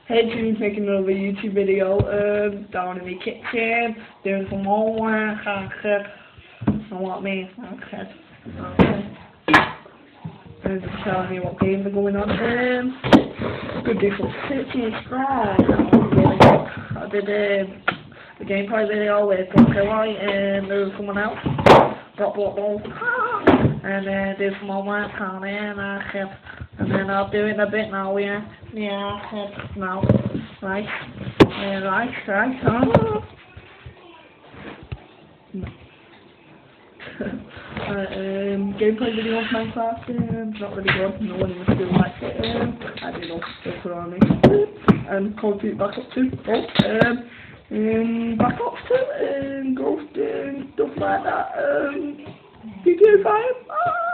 Hey June's making another YouTube video, down in my kitchen, doing some homework, and what me, and just telling me what games are going on. Good do some City Strong. I did the gameplay video with Broccoli and there was someone else, and then did some homework on it, and then I'll do it in a bit now, yeah, now, right, gameplay video of Minecraft, not really good, no one was doing like it, I don't know, don't put on me, Call of Duty Black Ops 2, Black Ops 2, Ghost, stuff like that, GTA 5,